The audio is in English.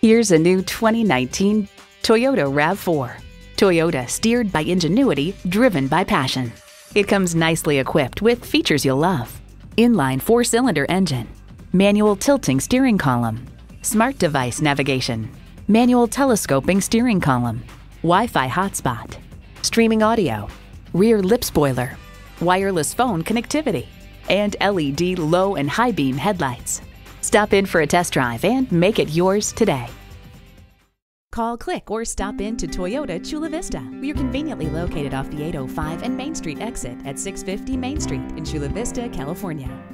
Here's a new 2019 Toyota RAV4. Toyota, steered by ingenuity, driven by passion. It comes nicely equipped with features you'll love. Inline 4-cylinder engine, manual tilting steering column, smart device navigation, manual telescoping steering column, Wi-Fi hotspot, streaming audio, rear lip spoiler, wireless phone connectivity, and LED low and high beam headlights. Stop in for a test drive and make it yours today. Call, click, or stop in to Toyota Chula Vista. We are conveniently located off the 805 and Main Street exit at 650 Main Street in Chula Vista, California.